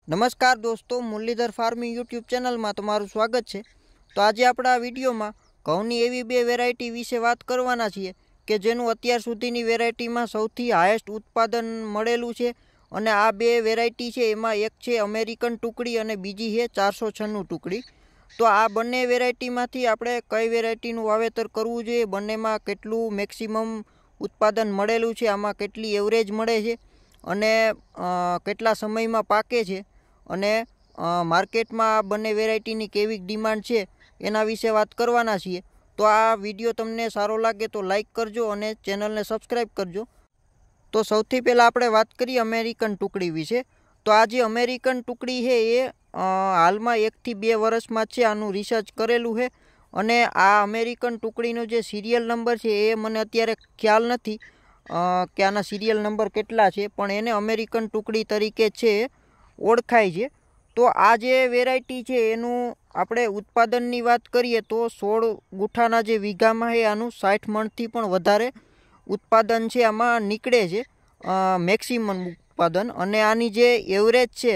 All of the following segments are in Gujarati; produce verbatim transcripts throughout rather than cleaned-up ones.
નમસ્કાર દોસ્તો, મુરલીધર ફાર્મિંગ યુટ્યુબ ચેનલમાં તમારું સ્વાગત છે। તો આજે આપણે આ વિડીયોમાં ઘઉંની એવી બે વેરાયટી વિશે વાત કરવાના છીએ કે જેનું અત્યાર સુધીની વેરાયટીમાં સૌથી હાઈએસ્ટ ઉત્પાદન મળેલું છે। અને આ બે વેરાયટી છે એમાં એક છે અમેરિકન ટુકડી અને બીજી છે ચારસો છન્નું ટુકડી। તો આ બંને વેરાયટીમાંથી આપણે કઈ વેરાયટીનું વાવેતર કરવું જોઈએ, બંનેમાં કેટલું મેક્સિમમ ઉત્પાદન મળેલું છે, આમાં કેટલી એવરેજ મળે છે અને કેટલા સમયમાં પાકે છે અને માર્કેટમાં આ બંને વેરાયટીની કેવી ડિમાન્ડ છે એના વિશે વાત કરવાના છીએ। તો આ વિડીયો તમને સારો લાગે તો લાઈક કરજો અને ચેનલને સબસ્ક્રાઈબ કરજો। તો સૌથી પહેલાં આપણે વાત કરીએ અમેરિકન ટુકડી વિશે। તો આ જે અમેરિકન ટુકડી છે એ હાલમાં એકથી બે વર્ષમાં છે આનું રિસર્ચ કરેલું છે અને આ અમેરિકન ટુકડીનો જે સિરિયલ નંબર છે એ મને અત્યારે ખ્યાલ નથી કે આના સિરિયલ નંબર કેટલા છે, પણ એને અમેરિકન ટુકડી તરીકે છે ઓળખાય છે। તો આ જે વેરાયટી છે એનું આપણે ઉત્પાદનની વાત કરીએ તો સોળ ગુઠાના જે વીઘામાં છે આનું સાઠ મણથી પણ વધારે ઉત્પાદન છે આમાં નીકળે છે, મેક્સિમમ ઉત્પાદન। અને આની જે એવરેજ છે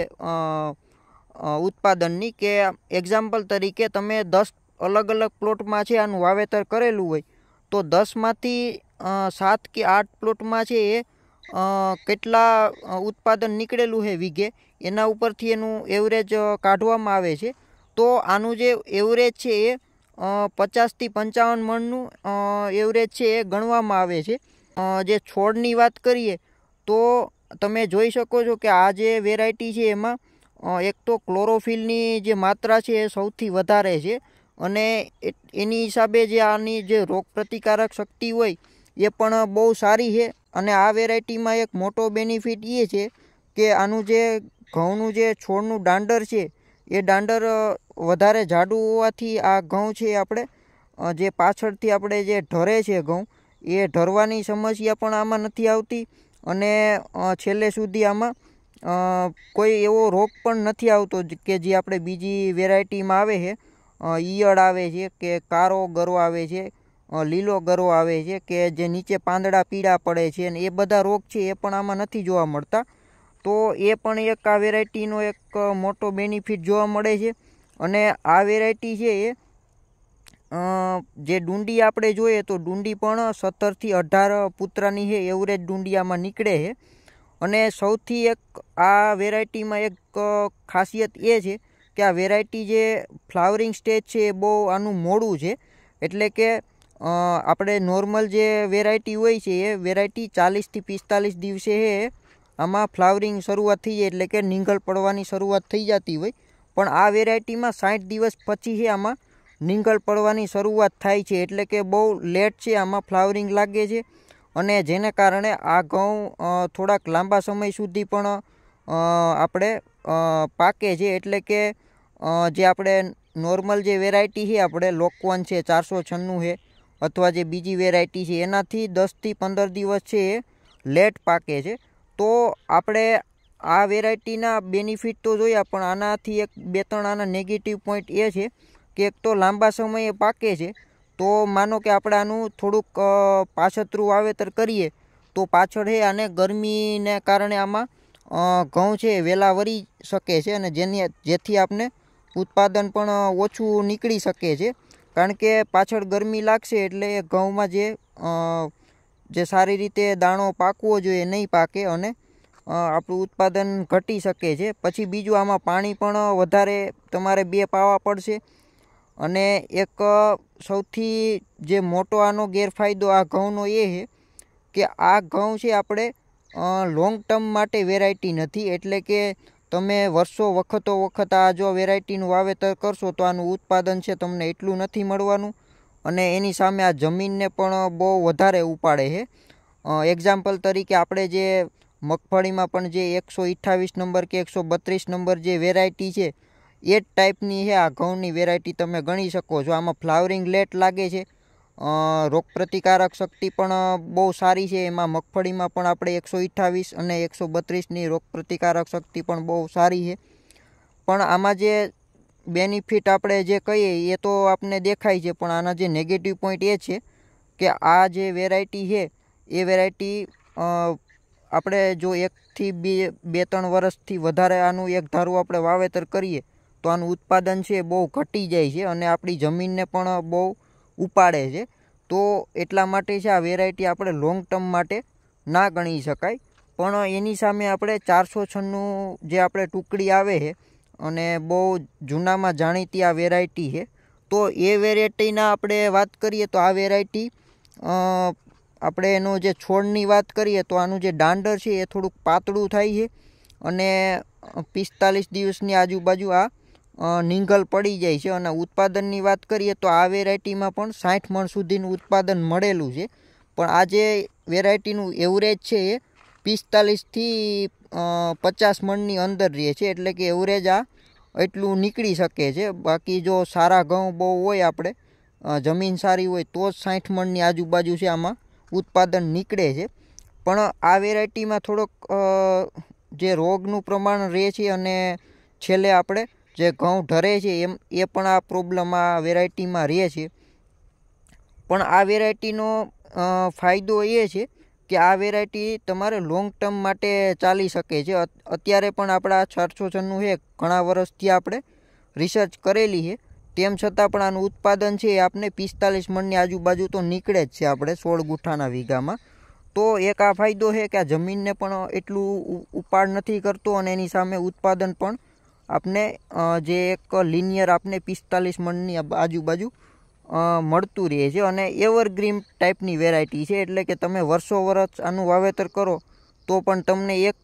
ઉત્પાદનની, કે એક્ઝામ્પલ તરીકે તમે દસ અલગ અલગ પ્લોટમાં છે આનું વાવેતર કરેલું હોય તો દસમાંથી સાત કે આઠ પ્લોટમાં છે એ કેટલા ઉત્પાદન નીકળેલું છે વીઘે એના ઉપરથી એનું એવરેજ કાઢવામાં આવે છે। તો આનું જે એવરેજ છે એ પચાસથી પંચાવન મણનું એવરેજ છે એ ગણવામાં આવે છે। જે છોડની વાત કરીએ તો તમે જોઈ શકો છો કે આ જે વેરાયટી છે એમાં એક તો ક્લોરોફિલની જે માત્રા છે એ સૌથી વધારે છે અને એની હિસાબે જે આની જે રોગ પ્રતિકારક શક્તિ હોય એ પણ બહુ સારી છે। અને આ વેરાયટીમાં એક મોટો બેનિફિટ એ છે કે આનું જે ઘઉંનું જે છોડનું દાંડર છે એ દાંડર વધારે જાડું હોવાથી આ ઘઉં છે આપણે જે પાછળથી આપણે જે ઢરે છે ઘઉં એ ઢરવાની સમસ્યા પણ આમાં નથી આવતી અને છેલ્લે સુધી આમાં કોઈ એવો રોગ પણ નથી આવતો કે જે આપણે બીજી વેરાયટીમાં આવે છે, ઈયળ આવે છે કે કારો ગરો આવે છે, લીલો ગરો આવે છે કે જે નીચે પાંદડા પીળા પડે છે, અને એ બધા રોગ છે એ પણ આમાં નથી જોવા મળતા। તો એ પણ એક આ વેરાયટીનો એક મોટો બેનિફિટ જોવા મળે છે। અને આ વેરાયટી છે એ જે ડુંડી આપણે જોઈએ તો ડુંડી પણ સત્તરથી અઢાર પુત્રાની છે એવરેજ ડુંડી આમાં નીકળે છે। અને સૌથી એક આ વેરાયટીમાં એક ખાસિયત એ છે કે આ વેરાયટી જે ફ્લાવરિંગ સ્ટેજ છે એ બહુ આનું મોડું છે, એટલે કે આપણે નોર્મલ જે વેરાયટી હોય છે એ વેરાયટી ચાલીસથી પિસ્તાલીસ દિવસે છે આમાં ફ્લાવરિંગ શરૂઆત થઈ જાય, એટલે કે નીંગળ પડવાની શરૂઆત થઈ જતી હોય, પણ આ વેરાયટીમાં સાઠ દિવસ પછી છે આમાં નીંગળ પડવાની શરૂઆત થાય છે, એટલે કે બહુ લેટ છે આમાં ફ્લાવરિંગ લાગે છે। અને જેને કારણે આ ઘઉં થોડાક લાંબા સમય સુધી પણ આપણે પાકે છે, એટલે કે જે આપણે નોર્મલ જે વેરાયટી છે આપણે લોકવન છે, ચારસો છન્નું છે અથવા જે બીજી વેરાયટી છે એનાથી દસથી પંદર દિવસ છે એ લેટ પાકે છે। તો આપણે આ વેરાયટીના બેનિફિટ તો જોયા, પણ આનાથી એક બે ત્રણ આના નેગેટિવ પોઈન્ટ એ છે કે એક તો લાંબા સમયે પાકે છે, તો માનો કે આપણે આનું થોડુંક પાછતરું વાવેતર કરીએ તો પાછળ છે આને ગરમીને કારણે આમાં ઘઉં છે વહેલા વરી શકે છે અને જેની જેથી આપણે ઉત્પાદન પણ ઓછું નીકળી શકે છે, કારણ કે પાછળ ગરમી લાગશે એટલે એ ઘઉંમાં જે જે સારી રીતે દાણો પાકવો જોઈએ નહીં પાકે અને આપણું ઉત્પાદન ઘટી શકે છે। પછી બીજું આમાં પાણી પણ વધારે તમારે બે પાવા પડશે। અને એક સૌથી જે મોટો આનો ગેરફાયદો આ ઘઉંનો એ છે કે આ ઘઉં છે આપણે લોંગ ટર્મ માટે વેરાયટી નથી, એટલે કે તમે વર્ષો વખતો વખત આ જો વેરાયટીનું વાવેતર કરશો તો આનું ઉત્પાદન છે તમને એટલું નથી મળવાનું અને એની સામે આ જમીનને પણ બહુ વધારે ઉપાડે છે। એક્ઝામ્પલ તરીકે આપણે જે મગફળીમાં પણ જે એકસો અઠ્ઠાવીસ નંબર કે એકસો બત્રીસ નંબર જે વેરાયટી છે એ જ ટાઈપની છે આ ઘઉંની વેરાયટી તમે ગણી શકો છો। આમાં ફ્લાવરિંગ લેટ લાગે છે, રોગ પ્રતિકારક શક્તિ પણ બહુ સારી છે, એમાં મગફળીમાં પણ આપણે એકસો અઠ્ઠાવીસ અને એકસો બત્રીસની રોગ પ્રતિકારક શક્તિ પણ બહુ સારી છે। પણ આમાં જે બેનિફિટ આપણે જે કહીએ એ તો આપને દેખાય છે, પણ આના જે નેગેટિવ પોઈન્ટ એ છે કે આ જે વેરાયટી છે એ વેરાયટી આપણે જો એકથી બે બે ત્રણ વર્ષથી વધારે આનું એક ધારું આપણે વાવેતર કરીએ તો આનું ઉત્પાદન છે બહુ ઘટી જાય છે અને આપણી જમીનને પણ બહુ ઉપાડે છે. તો એટલા માટે છે આ વેરાયટી આપણે લોંગ ટર્મ માટે ના ગણી શકાય. પણ એની સામે આપણે ચારસો છન્નું જે આપણે ટુકડી આવે છે અને બહુ જૂનામાં જાણીતી આ વેરાયટી છે. તો એ વેરાયટીના આપણે વાત કરીએ તો આ વેરાયટી આપણે એનો જે છોડની વાત કરીએ તો આનું જે દાંડર છે એ થોડુંક પાતળું થાય છે અને પિસ્તાલીસ દિવસની આજુબાજુ આ નીંગલ પડી જાય છે. અને ઉત્પાદનની વાત કરીએ તો આ વેરાયટીમાં પણ સાઠ મણ સુધીનું ઉત્પાદન મળેલું છે. પણ આ જે વેરાયટીનું એવરેજ છે એ પિસ્તાલીસથી પચાસ મણની અંદર રહે છે. એટલે કે એવરેજ આ એટલું નીકળી શકે છે. બાકી જો સારા ઘઉં બહુ હોય, આપણે જમીન સારી હોય તો જ સાઠ મણની આજુબાજુ છે આમાં ઉત્પાદન નીકળે છે. પણ આ વેરાયટીમાં થોડોક જે રોગનું પ્રમાણ રહે છે અને છેલ્લે આપણે જે ઘઉં ઢરે છે એમ એ પણ આ પ્રોબ્લેમ આ વેરાયટીમાં રહે છે. પણ આ વેરાયટીનો ફાયદો એ છે કે આ વેરાયટી તમારે લોંગ ટર્મ માટે ચાલી શકે છે. અત્યારે પણ આપણા ચારસો છન્નું છે ઘણા વર્ષથી આપણે રિસર્ચ કરેલી છે, તેમ છતાં પણ આનું ઉત્પાદન છે એ આપણે પિસ્તાલીસ મણની આજુબાજુ તો નીકળે જ છે આપણે સોળ ગુઠ્ઠાના વીઘામાં. તો એક આ ફાયદો છે કે આ જમીનને પણ એટલું ઉપાડ નથી કરતો અને એની સામે ઉત્પાદન પણ આપને જે એક લિનિયર આપને પિસ્તાલીસ મણની આજુબાજુ મળતું રહે છે. અને એવરગ્રીન ટાઈપની વેરાયટી છે, એટલે કે તમે વર્ષો વર્ષ આનું વાવેતર કરો તો પણ તમને એક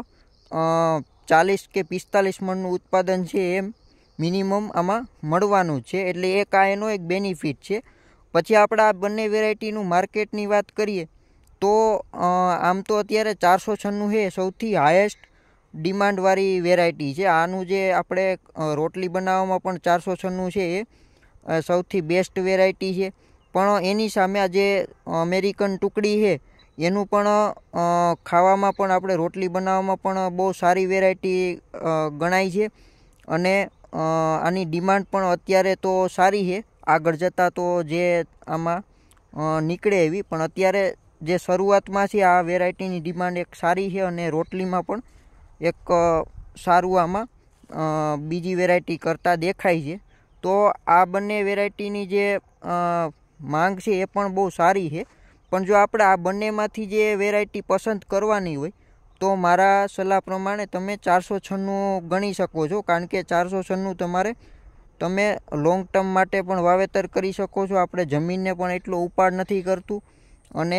ચાલીસ કે પિસ્તાલીસ મણનું ઉત્પાદન છે એમ મિનિમમ આમાં મળવાનું છે. એટલે એક આ એનો એક બેનિફિટ છે. પછી આપણે આ બંને વેરાયટીનું માર્કેટની વાત કરીએ તો આમ તો અત્યારે ચારસો છન્નું છે સૌથી હાયેસ્ટ ડિમાન્ડવાળી વેરાયટી છે. આનું જે આપણે રોટલી બનાવવામાં પણ ચારસો છન્નું છે એ સૌથી બેસ્ટ વેરાયટી છે. પણ એની સામે આ જે અમેરિકન ટુકડી છે એનું પણ ખાવામાં પણ આપણે રોટલી બનાવવામાં પણ બહુ સારી વેરાયટી ગણાય છે. અને આની ડિમાન્ડ પણ અત્યારે તો સારી છે, આગળ જતાં તો જે આમાં નીકળે એવી. પણ અત્યારે જે શરૂઆતમાં છે આ વેરાયટીની ડિમાન્ડ એક સારી છે અને રોટલીમાં પણ એક સારું આમાં બીજી વેરાયટી કરતાં દેખાય છે. તો આ બંને વેરાયટીની જે માંગ છે એ પણ બહુ સારી છે. પણ જો આપણે આ બંનેમાંથી જે વેરાયટી પસંદ કરવાની હોય તો મારા સલાહ પ્રમાણે તમે ચારસો છન્નું ગણી શકો છો, કારણ કે ચારસો છન્નું તમારે તમે લોંગ ટર્મ માટે પણ વાવેતર કરી શકો છો. આપણે જમીનને પણ એટલો ઉપાડ નથી કરતું. અને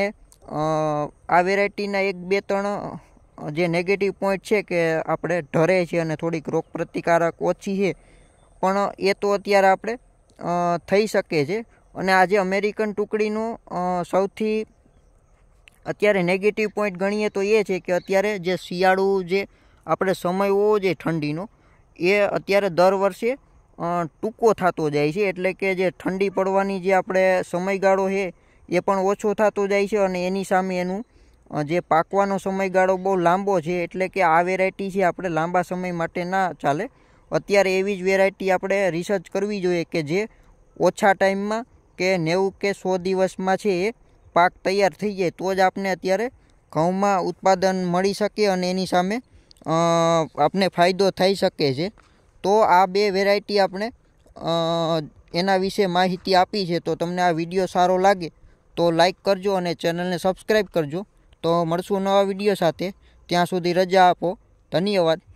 આ વેરાયટીના એક બે ત્રણ જે નેગેટિવ પોઈન્ટ છે કે આપણે ઢરે છે અને થોડીક રોગ પ્રતિકારક ઓછી છે, પણ એ તો અત્યારે આપણે થઈ શકે છે. અને આ જે અમેરિકન ટુકડીનું સૌથી અત્યારે નેગેટિવ પોઈન્ટ ગણીએ તો એ છે કે અત્યારે જે શિયાળુ જે આપણે સમય હોવો જોઈએ ઠંડીનો, એ અત્યારે દર વર્ષે ટૂંકો થતો જાય છે. એટલે કે જે ઠંડી પડવાની જે આપણે સમયગાળો છે એ પણ ઓછો થતો જાય છે અને એની સામે એનું જે પાકવાનો સમયગાળો બહુ લાંબો છે. એટલે કે આ વેરાયટી છે આપણે લાંબા સમય માટે ના ચાલે. અત્યારે એવી જ વેરાયટી આપણે રિસર્ચ કરવી જોઈએ કે જે ઓછા ટાઈમમાં કે નેવું કે સો દિવસમાં છે એ પાક તૈયાર થઈ જાય, તો જ આપણે અત્યારે ઘઉંમાં ઉત્પાદન મળી શકે અને એની સામે આપણે ફાયદો થઈ શકે છે. તો આ બે વેરાયટી આપણે એના વિશે માહિતી આપી છે. તો તમને આ વિડીયો સારો લાગે તો લાઈક કરજો અને ચેનલને સબસ્ક્રાઈબ કરજો. તો મળશું નવા વિડીયો સાથે. ત્યાં સુધી રજા આપો. ધન્યવાદ.